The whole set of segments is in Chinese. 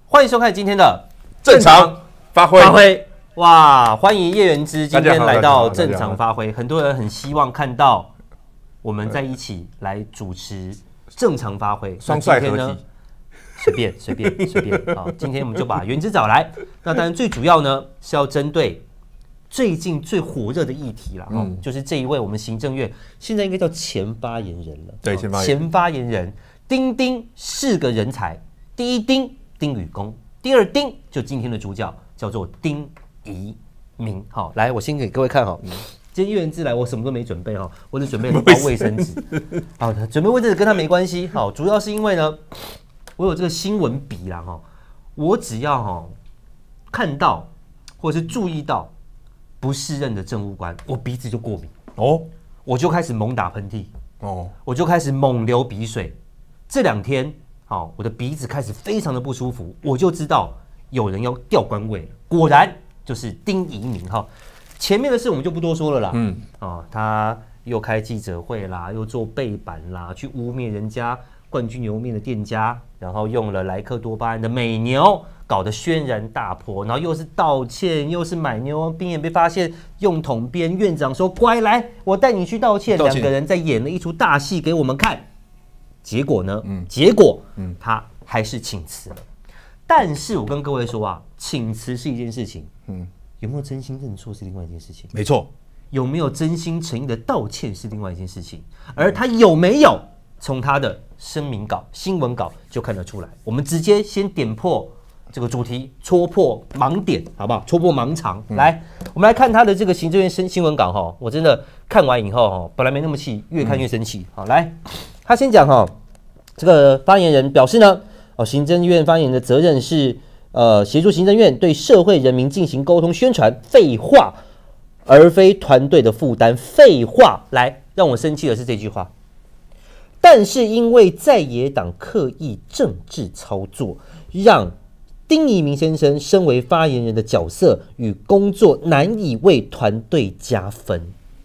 欢迎收看今天的正常发挥。 哇，欢迎叶元之今天来到正常发挥。很多人很希望看到我们在一起来主持正常发挥， 双帅合体。 随便好，今天我们就把元之找来。那当然最主要呢是要针对最近最火热的议题啦，就是这一位我们行政院现在应该叫前发言人了。 对， 前发言人丁丁是个人才。第一丁丁宇恭，第二丁就今天的主角叫做丁怡铭。好，来我先给各位看哈。今天叶元之来，我什么都没准备哈，我只准备了包卫生纸。好的，准备卫生纸跟他没关系。好，主要是因为呢，我有这个新闻笔啦哈，我只要看到或者是注意到不适任的政务官，我鼻子就过敏哦，我就开始猛打喷嚏哦，我就开始猛流鼻水。这2天，我的鼻子开始非常的不舒服，我就知道有人要调官位了。果然就是丁怡铭哈。前面的事我们就不多说了啦。他又开记者会啦，又做背板啦，去污蔑人家冠军牛肉面的店家，然后用了莱克多巴胺的美牛，搞得轩然大波，然后又是道歉，又是买牛肉面被发现用统编，院长说乖来，我带你去道歉，2个人在演了一出大戏给我们看。结果呢？他还是请辞了。但是我跟各位说啊，请辞是一件事情，有没有真心认错是另外一件事情。 没错， 有没有真心诚意的道歉是另外一件事情。而他有没有，从他的声明稿、新闻稿就看得出来。我们直接先点破这个主题，戳破盲点，好不好？戳破盲肠。来，我们来看他的这个行政院新闻稿哈。我真的看完以后本来没那么气，越看越生气。好，来，他先讲这个发言人表示呢，行政院发言人的责任是协助行政院对社会人民进行沟通宣传。废话，而非团队的负担。废话，来，让我生气的是这句话。但是因为在野党刻意政治操作，让丁怡铭先生身为发言人的角色与工作难以为团队加分。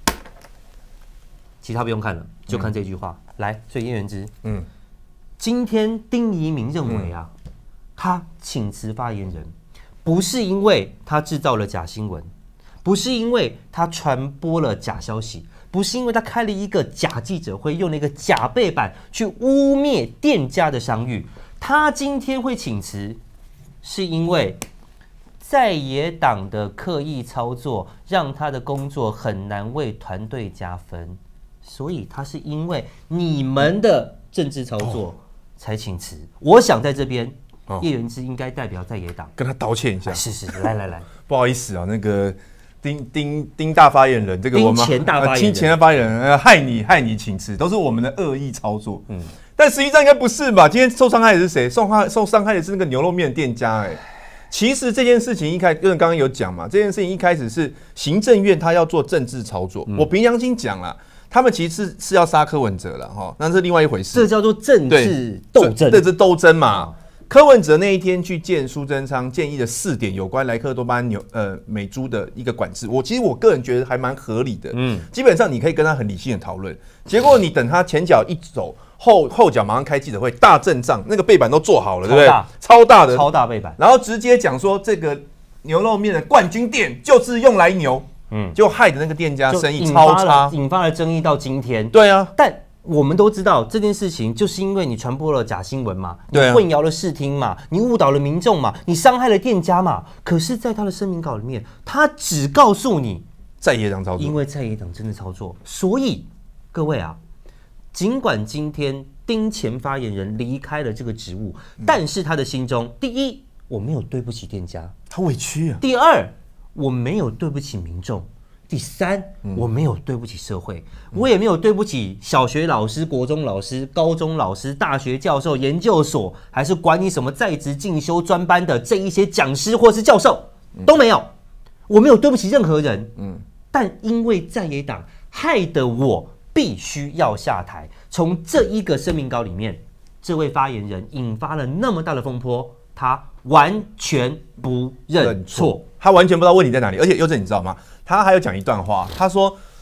其他不用看了，就看这句话。来，所以叶元之，今天丁怡铭认为他请辞发言人，不是因为他制造了假新闻，不是因为他传播了假消息，不是因为他开了一个假记者会，用了一个假背板去污蔑店家的商誉。他今天会请辞，是因为在野党的刻意操作，让他的工作很难为团队加分。所以他是因为你们的政治操作才请辞。我想在这边，叶元之应该代表在野党跟他道歉一下。 是，来， 不好意思啊，那个丁大发言人，这个我们前大发言人， 前的发言人害你请辞，都是我们的恶意操作。但实际上应该不是吧？今天受伤害的是谁？受伤害的是那个牛肉面店家。其实这件事情刚刚有讲嘛，这件事情一开始是行政院他要做政治操作。我凭良心讲啦。他们其实是要杀柯文哲了那是另外一回事。 这叫做政治斗争， 这是斗争嘛。柯文哲那一天去见苏贞昌，建议的4点有关莱克多巴胺美猪的一个管制，其实我个人觉得还蛮合理的。基本上你可以跟他很理性的讨论。结果你等他前脚一走，后脚马上开记者会，大阵仗，那个背板都做好了，对不对？超大背板，然后直接讲说这个牛肉面的冠军店就是用来牛。就害得那个店家生意超差， 引发了争议到今天。 对啊， 但我们都知道这件事情，就是因为你传播了假新闻嘛，你混淆了视听嘛，你误导了民众嘛，你伤害了店家嘛。可是，在他的声明稿里面，他只告诉你在野党操作， 因为在野党真的操作，所以各位尽管今天丁前发言人离开了这个职务，但是他的心中，第一，我没有对不起店家， 他委屈啊； 第二，我没有对不起民众；第三，我没有对不起社会，我也没有对不起小学老师、国中老师、高中老师、大学教授、研究所，还是管你什么在职进修专班的这一些讲师或是教授都没有，我没有对不起任何人。但因为在野党害得我必须要下台。从这一个声明稿里面，这位发言人引发了那么大的风波，他完全不认错， 他完全不知道问题在哪里。而且佑正，你知道吗？他还有讲一段话，他说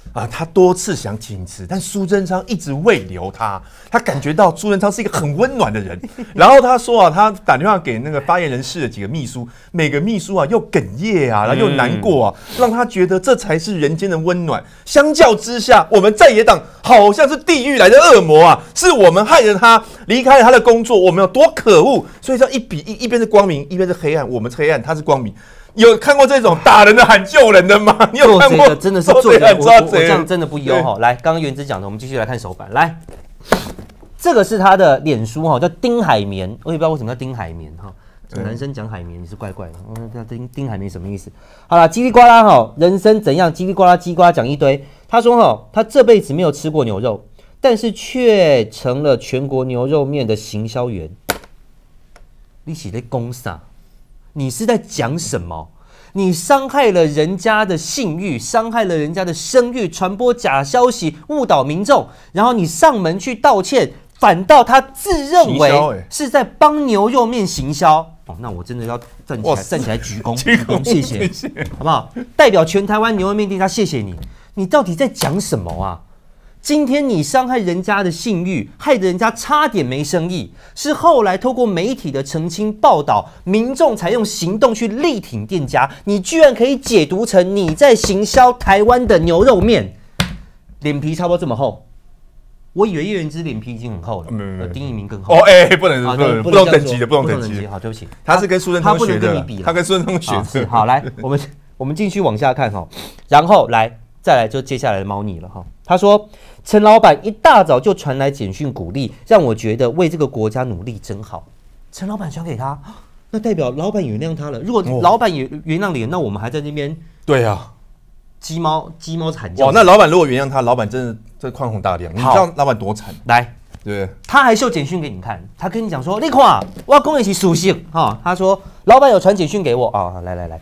他多次想请辞，但苏贞昌一直未留他。他感觉到苏贞昌是一个很温暖的人。然后他说他打电话给那个发言人室的几个秘书，每个秘书又哽咽然后又难过让他觉得这才是人间的温暖。相较之下，我们在野党好像是地狱来的恶魔是我们害了他离开了他的工作，我们有多可恶。所以这一边是光明，一边是黑暗，我们是黑暗，他是光明。有看过这种打人的喊救人的吗？你有看过？ 真的是做贼，我这样真的不优哈。来，刚刚元之讲的，我们继续来看手板。来，这个是他的脸书叫丁海绵，我也不知道为什么叫丁海绵这个男生讲海绵也是怪怪的。丁海绵什么意思？好了，叽里呱啦人生怎样？叽里呱啦叽呱啦讲一堆。他说他这辈子没有吃过牛肉，但是却成了全国牛肉面的行销员。你是在讲啥？你是在讲什么？你伤害了人家的信誉，伤害了人家的声誉，传播假消息，误导民众，然后你上门去道歉，反倒他自认为是在帮牛肉面行销。那我真的要站起来鞠躬，谢谢，好不好？代表全台湾牛肉面店家谢谢你。你到底在讲什么啊？今天你伤害人家的信誉，害得人家差点没生意，是后来透过媒体的澄清报道，民众才用行动去力挺店家，你居然可以解读成你在行销台湾的牛肉面，脸皮差不多这么厚。我以为叶元之脸皮已经很厚了，丁一鸣更厚。 不同等级的，不同等级。 好，对不起， 他是跟苏贞昌学的， 他不能跟你比了， 他跟苏贞昌学的。 好，来，我们继续往下看然后再来就接下来的猫腻了他说陈老板一大早就传来简讯鼓励，让我觉得为这个国家努力真好。陈老板传给他，那代表老板原谅他了。如果老板也原谅你，那我们还在那边对啊， 鸡猫惨叫。 那老板如果原谅他，老板真的这宽宏大量。你知道老板多惨？ 来， 对， 他还秀简讯给你看，他跟你讲说，你看我跟你是属性他说老板有传简讯给我来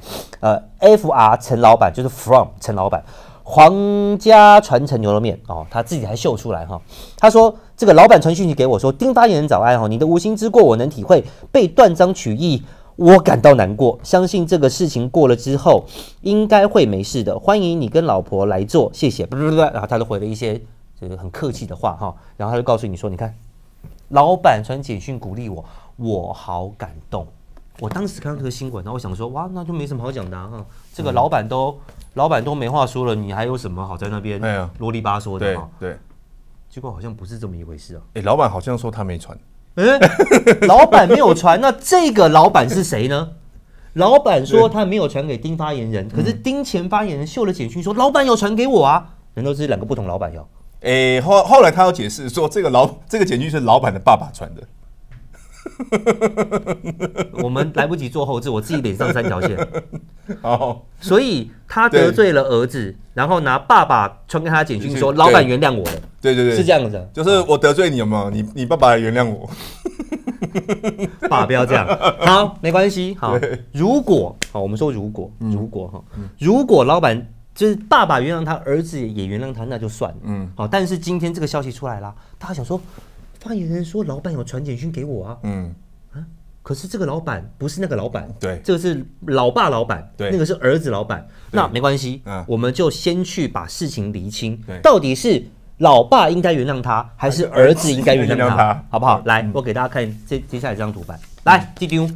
，FR 陈老板就是 from 陈老板。皇家传承牛肉面他自己还秀出来他说这个老板传讯息给我说，丁发言人早安你的无心之过我能体会，被断章取义我感到难过，相信这个事情过了之后应该会没事的，欢迎你跟老婆来做，谢谢。然后他就回了一些很客气的话然后他就告诉你说，你看老板传简讯鼓励我，我好感动。我当时看到这个新闻，然后我想说，哇，那就没什么好讲的这个老板都没话说了，你还有什么好在那边啰里吧嗦的对， 结果好像不是这么一回事老板好像说他没传， 老板没有传，那这个老板是谁呢？老板说他没有传给丁发言人，可是丁前发言人秀了简讯说，老板有传给我难道是两个不同老板后来他有解释说，这个简讯是老板的爸爸传的。 我们来不及做后置，我自己脸上3条线。所以他得罪了儿子，然后拿爸爸传给他简讯说，老板原谅我了。 对， 是这样子。 就是我得罪你有没有？你爸爸原谅我。 爸不要这样。好，没关系。好，如果我们说如果老板就是爸爸原谅他，儿子也原谅他，那就算了。但是今天这个消息出来了，大家想说。发言人说：“老板有传简讯给我可是这个老板不是那个老板， 对， 这个是老爸老板， 对， 那个是儿子老板。那没关系，我们就先去把事情厘清，到底是老爸应该原谅他，还是儿子应该原谅他，好不好？来，我给大家看接下来这张图板，来，弟丢，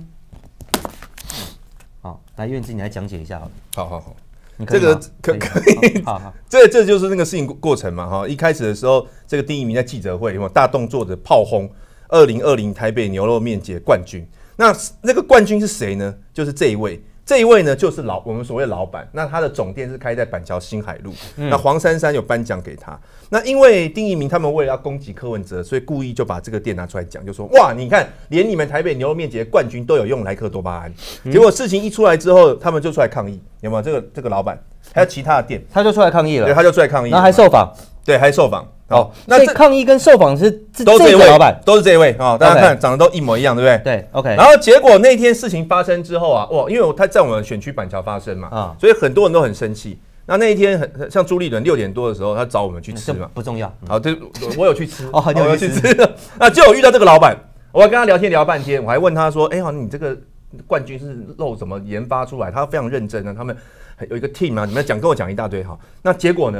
好，来，院长你来讲解一下好。这个可以，这就是那个事情过程嘛一开始的时候，这个丁一鸣在记者会有没有大动作的炮轰2020台北牛肉面节冠军？那个冠军是谁呢？就是这一位呢，就是我们所谓的老板。那他的总店是开在板桥新海路。那黄珊珊有颁奖给他。那因为丁一鸣他们为了要攻击柯文哲，所以故意就把这个店拿出来讲，就说哇，你看连你们台北牛肉面节冠军都有用莱克多巴胺。结果事情一出来之后，他们就出来抗议，有没有？这个老板还有其他的店， 他就出来抗议了。 对，他就出来抗议， 然后还受访。 对，还受访。 那这抗议跟受访是都是这位老板， 都是这位大家看长得都一模一样，对不对？ 对 ，OK。 然后结果那天事情发生之后因为他在我们选区板桥发生嘛，所以很多人都很生气。那一天像朱立伦6点多的时候，他找我们去吃嘛， 不重要。 好，对，我有去吃， 我有去吃。那就有遇到这个老板，我跟他聊天聊半天，我还问他说，你这个冠军是肉怎么研发出来？他非常认真他们有一个 team 你们跟我讲一大堆那结果呢？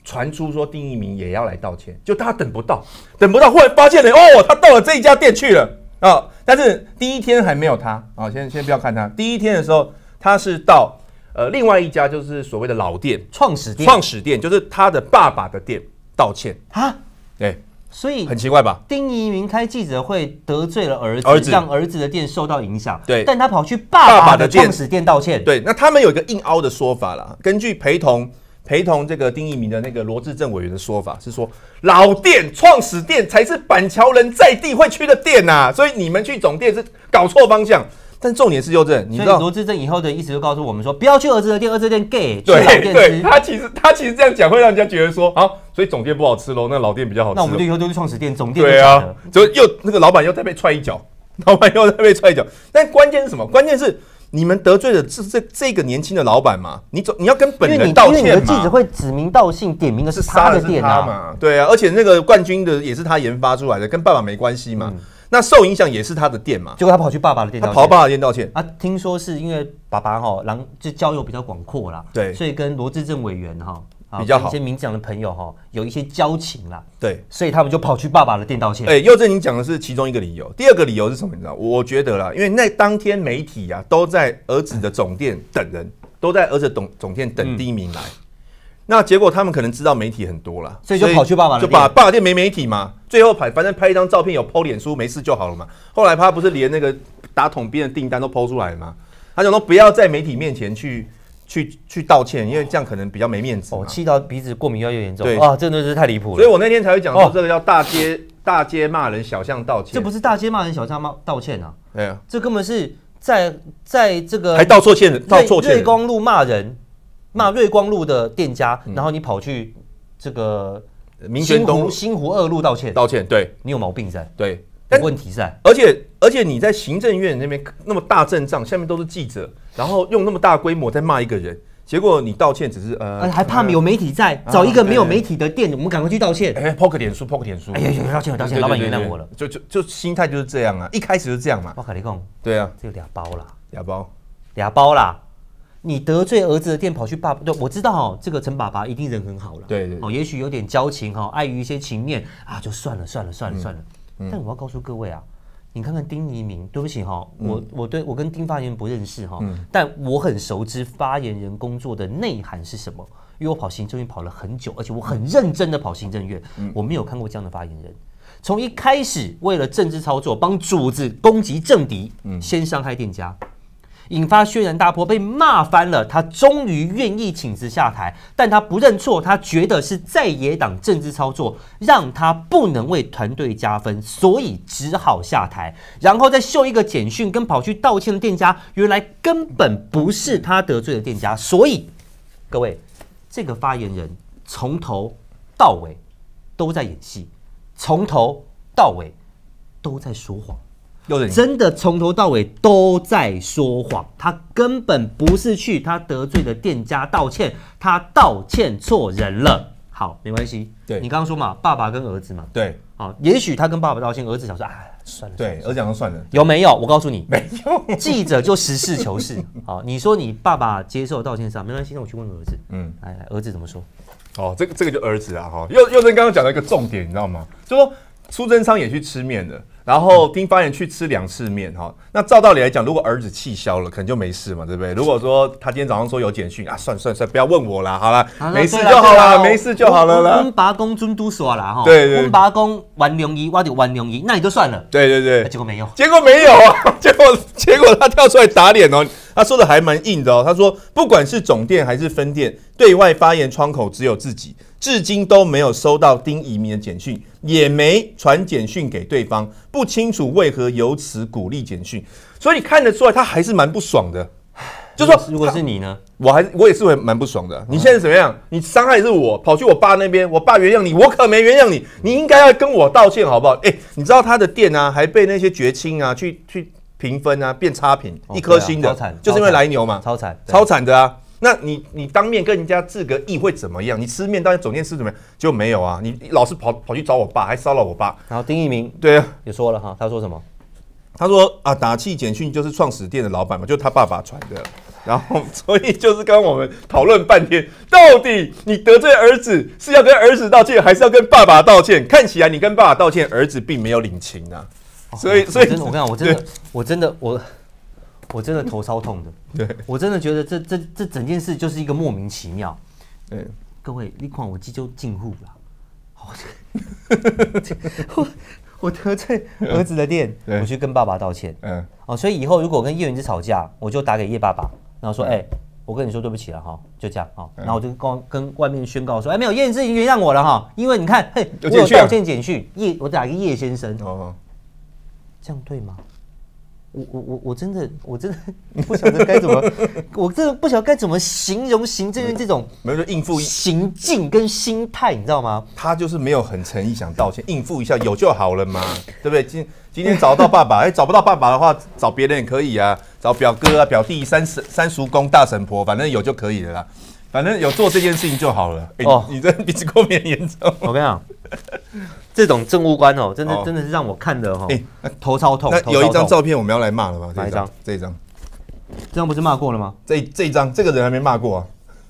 传出说丁一鸣也要来道歉，就大家等不到，忽然发现了他到了这一家店去了啊！但是第一天还没有他啊，先不要看他，第一天的时候他是到另外一家就是所谓的老店创始店就是他的爸爸的店道歉啊， 对。 所以很奇怪吧？ 丁一鸣开记者会得罪了儿子，让儿子的店受到影响。 对， 但他跑去爸爸的创始店道歉。 对，那他们有一个硬凹的说法啦。根据陪同这个丁一鸣的那个罗志正委员的说法是说，老店创始店才是板桥人在地会去的店呐，所以你们去总店是搞错方向。但重点是佑正，你知道罗志正以后的意思就告诉我们说，不要去儿子的店，儿子的店 gay， 去对老店吃。 他其实这样讲会让人家觉得说，好，所以总店不好吃喽，那老店比较好吃。 那我们就以后都去创始店，总店对啊，就那个老板又再被踹一脚，但关键是什么？关键是你们得罪的是这个年轻的老板嘛？你要跟本人道歉嘛？ 因为你的记者会指名道姓点名的是他的店啊嘛？对啊，而且那个冠军的也是他研发出来的，跟爸爸没关系嘛。那受影响也是他的店嘛， 结果他跑去爸爸的店道歉， 他跑爸爸的店道歉啊！听说是因为爸爸就交友比较广阔啦， 对， 所以跟罗志正委员比较好， 一些民进党的朋友有一些交情啦， 对， 所以他们就跑去爸爸的店道歉。 佑正，你讲的是其中一个理由，第二个理由是什么？你知道？我觉得啦，因为那当天媒体啊都在儿子的总店等人，都在儿子总店等第一名来。那结果他们可能知道媒体很多啦， 所以就跑去爸爸的店， 就把爸爸店没媒体嘛。最后反正拍一张照片有 po 脸书，没事就好了嘛。后来他不是连那个打桶边的订单都 po 出来了吗？他讲说不要在媒体面前去道歉，因为这样可能比较没面子。 气到鼻子过敏越来越严重。 对啊，真的是太离谱了。 所以我那天才会讲说，这个叫大街骂人，小巷道歉。 这不是大街骂人，小巷道歉啊！ 对啊， 这根本是在这个还道错歉， 瑞光路骂人。骂瑞光路的店家，然后你跑去这个民权东新湖2路道歉， 对， 你有毛病在， 对， 有问题在， 而且你在行政院那边那么大阵仗，下面都是记者，然后用那么大规模在骂一个人，结果你道歉只是还怕有媒体在，找一个没有媒体的店，我们赶快去道歉 ，po 个脸书， 哎呀，道歉，老板原谅我了， 就心态就是这样啊，一开始就是这样嘛， 我跟你讲， 对啊， 这俩包啦。你得罪儿子的店跑去爸爸，对，我知道这个陈爸爸一定人很好了， 对， 也许有点交情碍于一些情面啊，就算了。但我要告诉各位啊，你看看丁一鸣，对不起我跟丁发言人不认识但我很熟知发言人工作的内涵是什么，因为我跑行政院跑了很久，而且我很认真的跑行政院，我没有看过这样的发言人。从一开始为了政治操作，帮主子攻击政敌，先伤害店家。引发轩然大波，被骂翻了。他终于愿意请辞下台，但他不认错，他觉得是在野党政治操作让他不能为团队加分，所以只好下台。然后再秀一个简讯，跟跑去道歉的店家，原来根本不是他得罪的店家。所以各位，这个发言人从头到尾都在演戏，从头到尾都在说谎。真的从头到尾都在说谎，他根本不是去他得罪的店家道歉，他道歉错人了。好，没关系。对，你刚刚说嘛，爸爸跟儿子嘛。 对， 好，也许他跟爸爸道歉，儿子想说，算了。 对，儿子讲说算了。 有没有？我告诉你， 没有。 记者就实事求是。好，你说你爸爸接受道歉上没关系，那我去问儿子。来，儿子怎么说？ 这个就儿子啊，佑正刚刚讲了一个重点，你知道吗？就说苏贞昌也去吃面了。然后丁发言去吃2次面那照道理来讲，如果儿子气消了，可能就没事嘛，对不对？如果说他今天早上说有简讯算，不要问我啦，好了，没事就好了，没事就好了啦。 温拔公尊都说了对， 温拔公玩容易，我就玩容易，那你就算了。 对， 结果没有， 结果他跳出来打脸哦，他说的还蛮硬的哦，他说不管是总店还是分店，对外发言窗口只有自己。至今都没有收到丁一鸣的简讯，也没传简讯给对方，不清楚为何由此鼓励简讯，所以看得出来他还是蛮不爽的。就说如果是你呢， 我也是会蛮不爽的。你现在怎么样？你伤害是我，跑去我爸那边，我爸原谅你，我可没原谅你，你应该要跟我道歉好不好？你知道他的店啊，还被那些绝亲啊去评分啊，变差评，1颗星的，就是因为来牛嘛，超惨的啊。那你当面跟人家致个意会怎么样？你吃面当然总店吃怎么样？就没有啊！你老是跑去找我爸，还骚扰我爸。 然后丁一鸣对啊也说了他说什么？ 他说打气简讯就是创始店的老板嘛，就是他爸爸传的。 然后，所以就是刚刚我们讨论半天，到底你得罪儿子是要跟儿子道歉，还是要跟爸爸道歉？看起来你跟爸爸道歉，儿子并没有领情啊。所以， 我跟你讲，我真的头超痛的。对，我真的觉得这整件事就是一个莫名其妙。对，各位，你看我这就进户了。我得罪儿子的店，我去跟爸爸道歉。所以以后如果跟叶元之吵架，我就打给叶爸爸，然后说，我跟你说对不起了哈，就这样哈。然后我就跟外面宣告说，没有，叶元之已经原谅我了哈，因为你看，我有道歉简讯，我打给叶先生。这样对吗？我真的不晓得该怎么，我真的不晓得该怎么形容行政院这种没有应付行径跟心态，你知道吗？ 他就是没有很诚意想道歉，应付一下有就好了嘛，对不对？今天找到爸爸，找不到爸爸的话，找别人也可以啊，找表哥啊、表弟、三叔公、大婶婆，反正有就可以了啦。反正有做这件事情就好了。你这鼻子过敏严重。 我跟你讲，这种政务官真的是让我看的头超痛。 那有一张照片我们要来骂了吗？ 哪一张？ 这一张。 这张不是骂过了吗？ 这一张，这个人还没骂过啊。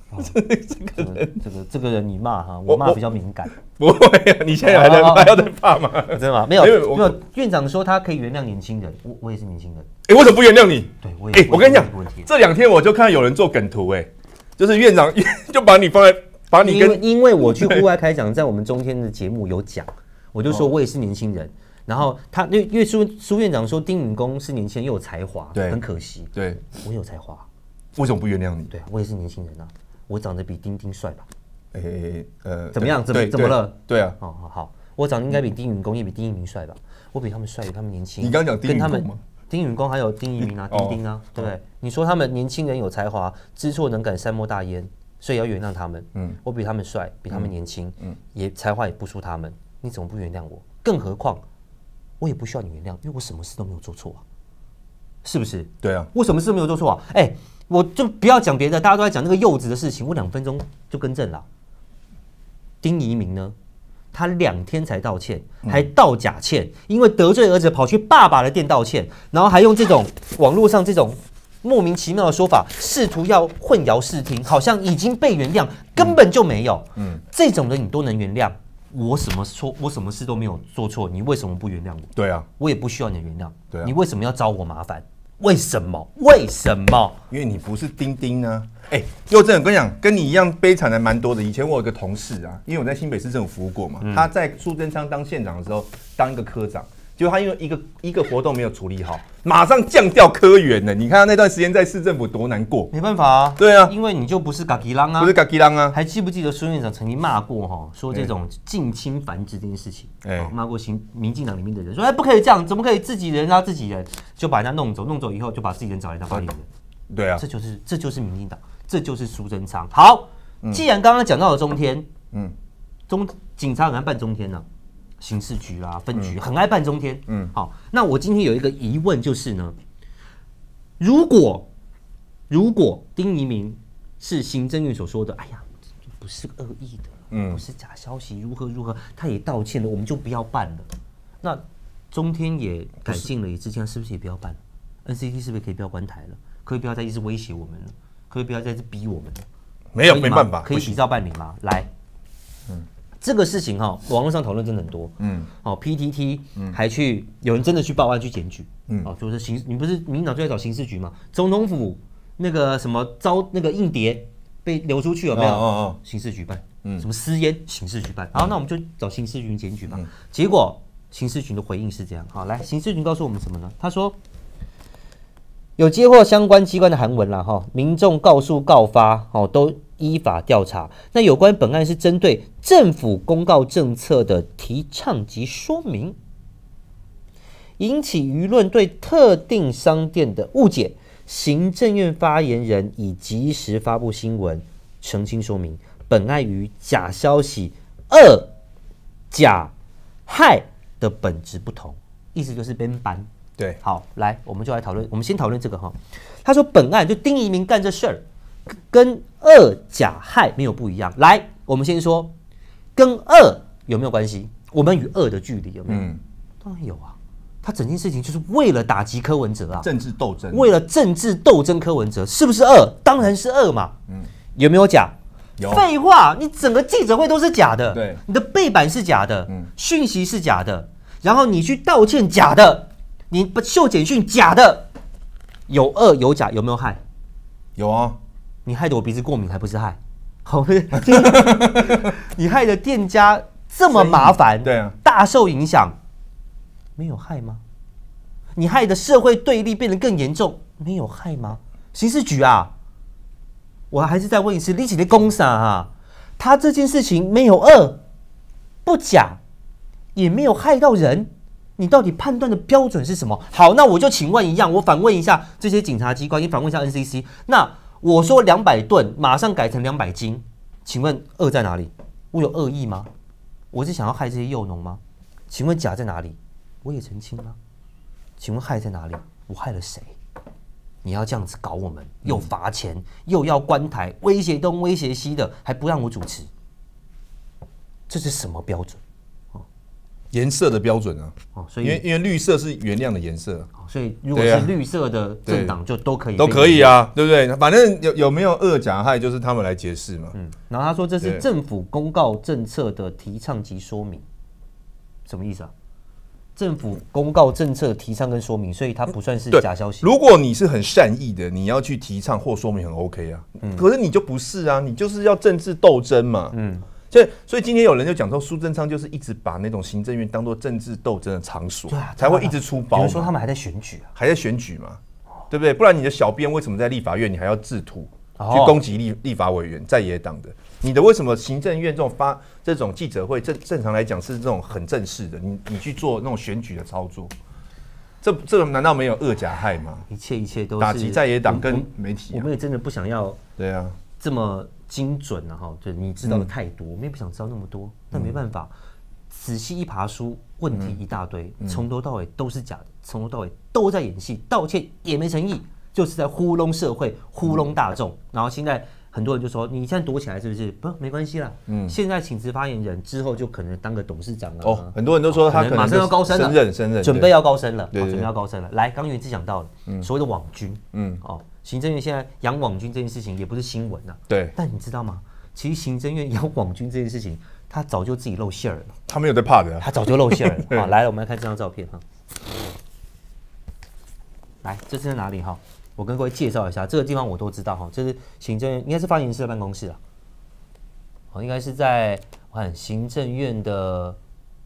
这个人你骂哈，我骂比较敏感。 不会啊，你现在还在骂，还要再骂吗？ 真的吗？没有。院长说他可以原谅年轻人，我也是年轻人。 为什么不原谅你？ 对，我也。 我跟你讲，这2天我就看到有人做梗图，就是院长就把你放在，把你跟因为我去户外开讲，在我们中天的节目有讲，我就说我也是年轻人。然后他因为苏院长说丁允恭是年轻人又有才华，很可惜。 对， 我有才华， 为什么不原谅你？ 对，我也是年轻人啊，我长得比丁丁帅吧？ 怎么样？怎么了？ 对啊， 好，我长得应该比丁允恭也比丁一鸣帅吧？我比他们帅，比他们年轻。 你刚讲丁允恭吗？ 丁允恭还有丁一鸣啊，丁丁啊，对不对？你说他们年轻人有才华，知错能改，善莫大焉，所以要原谅他们。我比他们帅，比他们年轻，也才华也不输他们，你怎么不原谅我？更何况我也不需要你原谅，因为我什么事都没有做错啊，是不是？ 对啊， 我什么事都没有做错啊？我就不要讲别的，大家都在讲那个柚子的事情，我2分钟就更正了。丁怡明呢？他2天才道歉，还道假歉，因为得罪儿子跑去爸爸的店道歉，然后还用这种网络上这种莫名其妙的说法，试图要混淆视听，好像已经被原谅，根本就没有。这种人你都能原谅，我什么事都没有做错，你为什么不原谅我？ 对啊， 我也不需要你的原谅。 对啊， 你为什么要找我麻烦？为什么？ 因为你不是丁丁啊！佑正，我跟你讲，跟你一样悲惨的蛮多的。以前我有个同事啊，因为我在新北市政府服务过嘛，他在苏贞昌当县长的时候当一个科长，结果他因为一个活动没有处理好，马上降调科员呢。你看他那段时间在市政府多难过。 没办法啊， 对啊， 因为你就不是嘎吉郎啊， 不是嘎吉郎啊。 还记不记得孙院长曾经骂过说这种近亲繁殖这件事情，骂过民进党里面的人说，不可以这样，怎么可以自己人拉自己人，就把人家弄走以后就把自己人找来当发言人。 对啊， 这就是民进党，这就是苏贞昌。好，既然刚刚讲到了中天，警察很爱办中天呢，刑事局啦、分局很爱办中天。好，那我今天有一个疑问就是呢，如果丁怡明是行政院所说的，不是恶意的，不是假消息，如何，他也道歉了，我们就不要办了。那中天也改进了，之前是不是也不要办了 ？NCT 是不是可以不要关台了？可以不要再一直威胁我们了？可以不要再一直逼我们了？ 没办法， 可以比照办理吗？来，这个事情网络上讨论真的很多。PTT 还有人真的去报案去检举。就是你不是民进党就在找刑事局吗？总统府那个什么那个硬碟被流出去有没有？刑事局办。什么私烟，刑事局办。好，那我们就找刑事局检举吧。结果刑事局的回应是这样。好，来，刑事局告诉我们什么呢？他说，有接获相关机关的函文啦，民众告诉告发，都依法调查。那有关本案是针对政府公告政策的提倡及说明，引起舆论对特定商店的误解。行政院发言人已及时发布新闻澄清说明，本案与假消息、假害的本质不同，意思就是编班。 对， 好，来，我们就来讨论。我们先讨论这个他说本案就丁怡明干这事儿，跟假害没有不一样。来，我们先说跟有没有关系？我们与的距离有没有？当然有啊。 他整件事情就是为了打击柯文哲啊， 政治斗争， 为了政治斗争柯文哲，是不是恶？当然是恶嘛。有没有假？ 有。 废话，你整个记者会都是假的， 对， 你的背板是假的，讯息是假的，然后你去道歉假的，你秀简讯假的，有恶有假，有没有害？ 有啊， 你害得我鼻子过敏还不是害？好，你害的店家这么麻烦， 对啊， 大受影响，没有害吗？你害的社会对立变得更严重，没有害吗？刑事局啊，我还是再问一次，你起的公啥啊？他这件事情没有恶，不假，也没有害到人，你到底判断的标准是什么？好，那我就请问一样，我反问一下这些警察机关，也反问一下 NCC， 那我说200吨，马上改成200斤，请问恶在哪里？我有恶意吗？我是想要害这些幼农吗？请问假在哪里？我也澄清了。请问害在哪里？我害了谁？你要这样子搞我们，又罚钱，又要关台，威胁东威胁西的，还不让我主持，这是什么标准？ 颜色的标准啊， 所以因为绿色是原谅的颜色， 所以如果是绿色的政党就都可以， 都可以啊，对不对？反正有没有恶假害，就是他们来解释嘛。 然后他说这是政府公告政策的提倡及说明，什么意思啊？政府公告政策提倡跟说明，所以它不算是假消息。 如果你是很善意的，你要去提倡或说明很 OK 啊，可是你就不是啊，你就是要政治斗争嘛。所以今天有人就讲说，苏贞昌就是一直把那种行政院当作政治斗争的场所，才会一直出包。 比如说他们还在选举啊， 还在选举嘛，对不对？不然你的小编为什么在立法院你还要制图去攻击立法委员在野党的？你的为什么行政院这种记者会正常来讲是这种很正式的？你去做那种选举的操作，这难道没有恶假害吗？ 一切都是打击在野党跟媒体。 我们也真的不想要对啊这么精准啊哈，对，你知道的太多，我们也不想知道那么多，那没办法，仔细一爬书，问题一大堆，从头到尾都是假的，从头到尾都在演戏，道歉也没诚意，就是在糊弄社会，糊弄大众。然后现在很多人就说，你现在躲起来是不是？不，没关系啦。现在请辞发言人之后就可能当个董事长啊。 很多人都说他可能马上要高升了， 升任， 准备要高升了，准备要高升了。来，刚元之讲到了，所谓的网军，行政院现在养网军这件事情也不是新闻啊。 对， 但你知道吗？其实行政院养网军这件事情，他早就自己露馅了。 他没有在怕的， 他早就露馅了。好，来了，我们来看这张照片哈。来，这是在哪里哈？我跟各位介绍一下，这个地方我都知道哈。这是行政院，应该是发言人的办公室啊。应该是在我看行政院的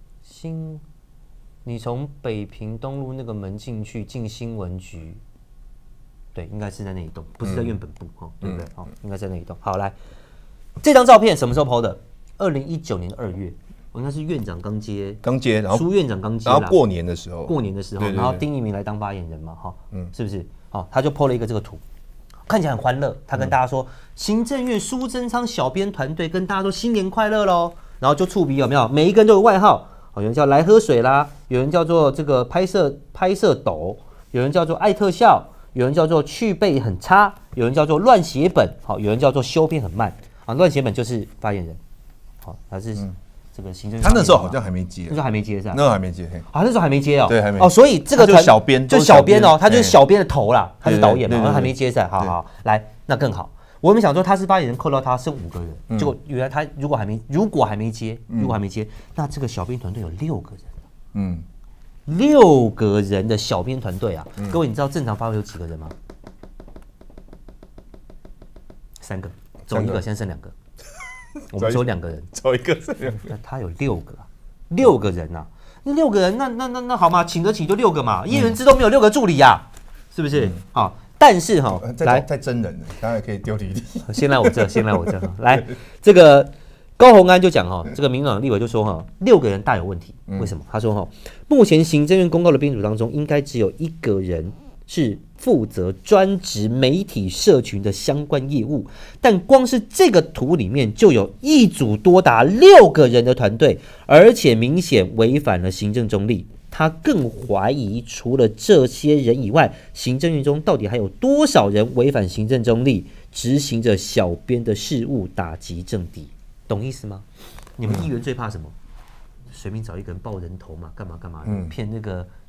你从北平东路那个门进去，进新闻局。对，应该是在那一栋，不是在院本部对不对？应该在那一栋。好，来，这张照片什么时候 PO 的？2019年2月，应该是院长刚接， 然后苏院长刚接， 然后过年的时候， 然后丁仪明来当发言人嘛，是不是？他就 PO 了一个这个图，看起来很欢乐。他跟大家说，行政院苏贞昌小编团队跟大家说新年快乐喽，然后就触笔有没有？每一个人都有外号，有人叫来喝水啦，有人叫做这个拍摄斗，有人叫做爱特效。有人叫做去背很差，有人叫做乱写本，有人叫做修编很慢乱写本就是发言人，他是这个行政。 他那时候好像还没接， 那时候还没接是吧？ 那时候还没接， 那时候还没接对，还没所以这个就是小编， 他就是小编的头啦，他是导演嘛，还没接噻。好，来，那更好。我们想说他是发言人，扣到他剩5个人，结果原来他如果还没接，那这个小编团队有6个人。6个人的小编团队啊，各位你知道正常发挥有几个人吗？3个，走1个，现在剩2个。我们说2个人， 走1个剩2个。 那他有6个，6个人啊，那6个人，那好嘛，请得起就6个嘛，一人之中没有6个助理呀，是不是？好，但是来太真人了，当然可以丢离题。 先来我这，来这个。高虹安就讲这个民进党立委就说6个人大有问题，为什么？他说目前行政院公告的编组当中，应该只有1个人是负责专职媒体社群的相关业务，但光是这个图里面就有一组多达6个人的团队，而且明显违反了行政中立。他更怀疑，除了这些人以外，行政院中到底还有多少人违反行政中立，执行着小编的事务，打击政敌。懂意思吗？你们议员最怕什么？随便找一个人爆人头嘛，干嘛的，骗那个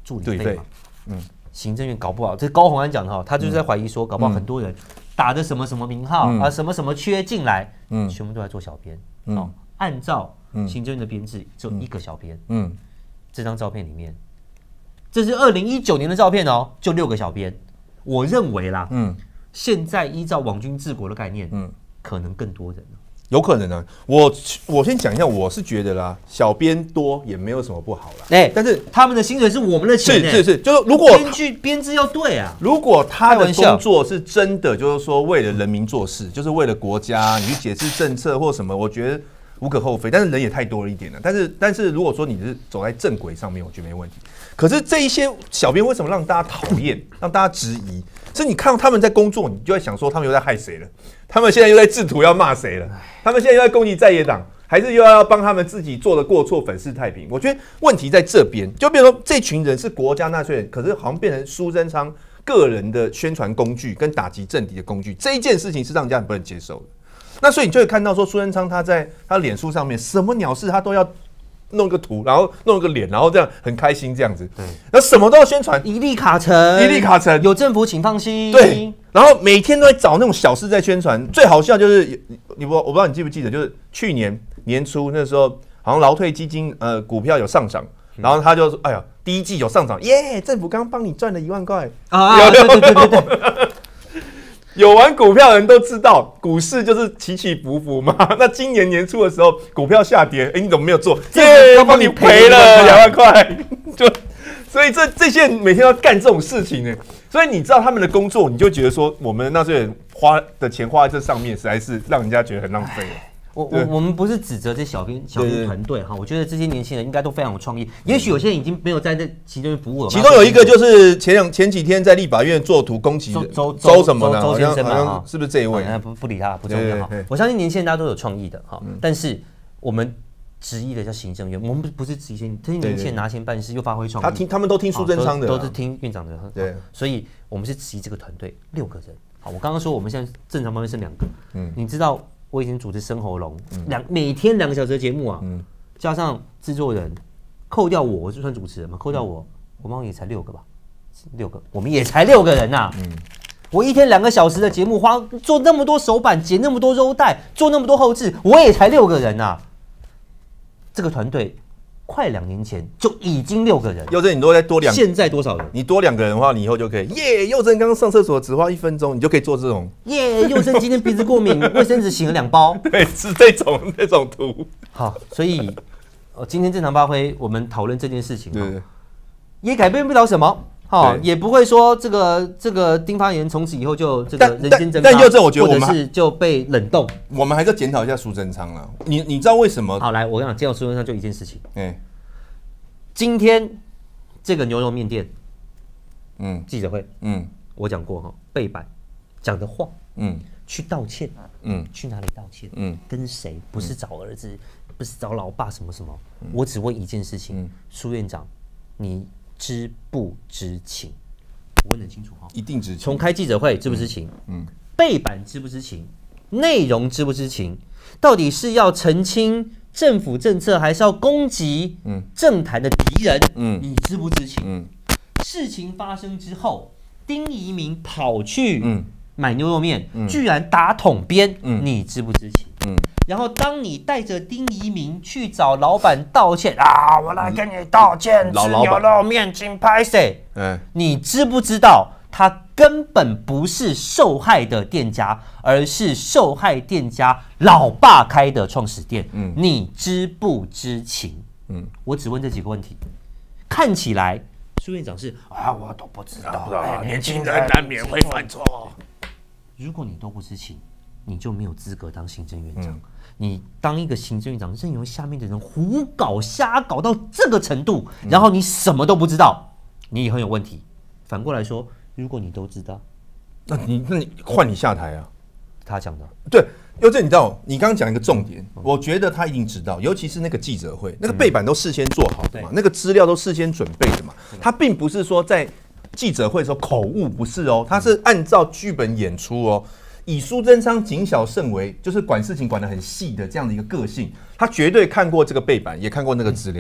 助理费嘛。行政院搞不好，这高虹安讲的哈，他就是在怀疑说，搞不好很多人打着什么什么名号啊，什么什么缺进来，全部都在做小编。按照行政院的编制，只有1个小编。这张照片里面，这是2019年的照片哦，就6个小编。我认为啦，现在依照网军治国的概念，可能更多人。 有可能啊，我先讲一下，我是觉得啦，小编多也没有什么不好啦。但是他们的薪水是我们的钱， 是，就是如果编制要对啊， 如果他的工作是真的，就是说为了人民做事，就是为了国家，你去解释政策或什么，我觉得无可厚非。但是人也太多了一点了。但是如果说你是走在正轨上面，我觉得没问题。可是这一些小编为什么让大家讨厌，让大家质疑？是你看到他们在工作，你就会想说他们又在害谁了？他们现在又在制图要骂谁了？他们现在又在攻击在野党，还是又要帮他们自己做的过错粉饰太平？我觉得问题在这边，就比如说这群人是国家纳税人，可是好像变成苏贞昌个人的宣传工具跟打击政敌的工具，这一件事情是让人家很不能接受的。那所以你就会看到说，苏贞昌他在他脸书上面什么鸟事他都要弄个图，然后弄个脸，然后这样很开心这样子，对，然后什么都要宣传， 一粒卡城，有政府请放心， 对，然后每天都在找那种小事在宣传。最好笑就是我不知道你记不记得，就是去年年初那时候，好像劳退基金股票有上涨，然后他就说，哎呀，第一季有上涨，耶，政府刚帮你赚了1万块啊，对。有玩股票的人都知道，股市就是起起伏伏嘛。那今年年初的时候，股票下跌，你怎么没有做？耶，帮你赔了2万块，所以这些人每天要干这种事情呢。所以你知道他们的工作，你就觉得说，我们纳税人花的钱花在这上面，实在是让人家觉得很浪费。 我们不是指责这小编团队哈，我觉得这些年轻人应该都非常有创意。也许有些人已经没有在这其中服务了。 其中有一个就是前几天在立法院做图攻击周什么的， 周先生嘛， 是不是这一位？ 不理他，不重要哈。我相信年轻人大家都有创意的哈，但是我们质疑的叫行政院，我们不是质疑这些年轻人拿钱办事又发挥创意。 他们都听苏贞昌的， 都是听院长的。对，所以我们是质疑这个团队6个人。好，我刚刚说我们现在正常方面剩2个，你知道。我已经主持生喉咙，每天2个小时的节目啊，加上制作人，扣掉我就算主持人嘛，扣掉我们也才6个吧，6个，我们也才6个人呐。我一天2个小时的节目，做那么多手板，剪那么多肉带，做那么多后制，我也才6个人呐。这个团队快2年前就已经6个人， 佑正你多再多2， 现在多少人？ 你多2个人的话，你以后就可以耶。佑正刚刚上厕所只花1分钟，你就可以做这种耶。佑正今天鼻子过敏，卫生纸醒了2包， 对，是这种图。 好，所以今天正常发挥，我们讨论这件事情，也改变不了什么。也不会说这个丁发言从此以后就这个人间蒸发， 但佑正我觉得我们或者是就被冷冻， 我们还是要检讨一下苏贞昌了。你知道为什么？ 好，来，我跟你讲，检讨苏贞昌就一件事情。今天这个牛肉面店，记者会，我讲过哈，背板讲的话，去道歉，去哪里道歉？跟谁？不是找儿子，不是找老爸什么什么。我只问一件事情，苏院长，你知不知情？我问得很清楚哈， 一定知情。 从开记者会知不知情？背板知不知情？内容知不知情？到底是要澄清政府政策，还是要攻击政坛的敌人？你知不知情？事情发生之后，丁怡铭跑去买牛肉面，居然打统编，你知不知情？然后当你带着丁怡铭去找老板道歉啊，我来跟你道歉，吃牛肉面请拍谁？你知不知道他根本不是受害的店家，而是受害店家老爸开的创始店？你知不知情？我只问这几个问题。看起来苏院长是我都不知道， 年轻人难免会犯错。 如果你都不知情，你就没有资格当行政院长。你当一个行政院长，任由下面的人胡搞瞎搞到这个程度，然后你什么都不知道，你也很有问题。反过来说，如果你都知道， 那你换你下台啊？ 他讲的对，佑正，你知道，你刚刚讲一个重点，我觉得他一定知道，尤其是那个记者会，那个背板都事先做好的嘛，那个资料都事先准备的嘛，他并不是说在记者会的时候口误，不是哦，他是按照剧本演出哦。以苏贞昌谨小慎微，就是管事情管得很细的这样的一个个性，他绝对看过这个背板，也看过那个资料。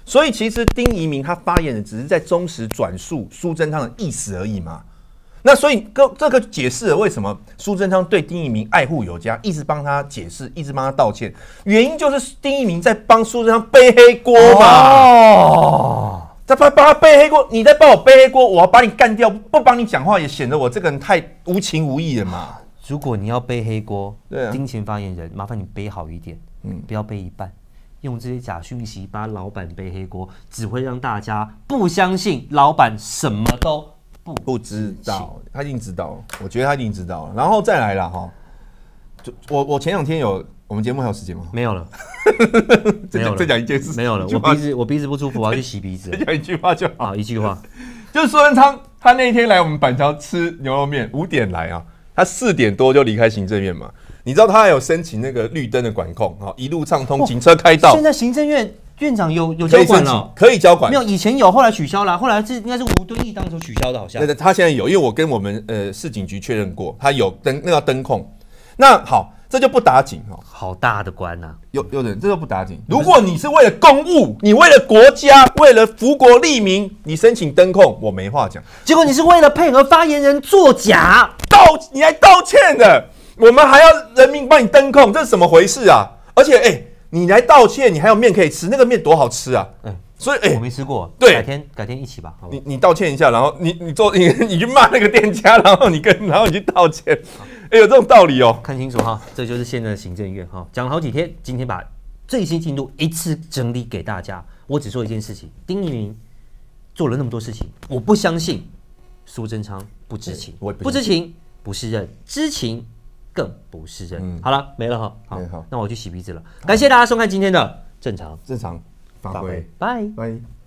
所以其实丁怡铭他发言的只是在忠实转述苏贞昌的意思而已嘛。那所以这个解释了为什么苏贞昌对丁怡铭爱护有加，一直帮他解释，一直帮他道歉，原因就是丁怡铭在帮苏贞昌背黑锅嘛。在帮他背黑锅，你在帮我背黑锅，我要把你干掉，不帮你讲话也显得我这个人太无情无义了嘛。 如果你要背黑锅， 对啊， 丁前发言人，麻烦你背好一点，不要背一半。用这些假讯息把老板背黑锅，只会让大家不相信老板什么都不知道。 他一定知道，我觉得他一定知道。然后再来了哈，我前两天我们节目还有时间吗？ 没有了， 再讲一件事， 没有了。我鼻子不舒服，我要去洗鼻子。 再讲一句话就好， 一句话， 就是苏贞昌他那一天来我们板桥吃牛肉面，5点来啊，他4点多就离开行政院嘛。你知道他还有申请那个绿灯的管控，一路畅通，警车开道。 现在行政院院长有交管了， 可以交管。 没有，以前有，后来取消了，后来应该是吴敦义当初取消的，好像。 对，他现在有，因为我跟我们市警局确认过，他有那个灯控。那好，这就不打紧哦。 好大的官呐！ 有人这就不打紧。如果你是为了公务，你为了国家，为了福国利民，你申请灯控，我没话讲。 结果你是为了配合发言人作假， 你还道歉的。我们还要人民帮你灯控，这是怎么回事啊？而且，你来道歉，你还有面可以吃，那个面多好吃啊！所以， 我没吃过， 对， 改天一起吧。好不好？ 你道歉一下，然后你去骂那个店家，然后你去道歉，有这种道理哦。 看清楚哈，这就是现在的行政院哈，讲了好几天，今天把最新进度一次整理给大家。我只说一件事情，丁怡铭做了那么多事情，我不相信苏贞昌不知情，不知情不是人，知情更不是人。好了，没了哈。好，那我去洗鼻子了。感谢大家收看今天的正常发挥， 拜。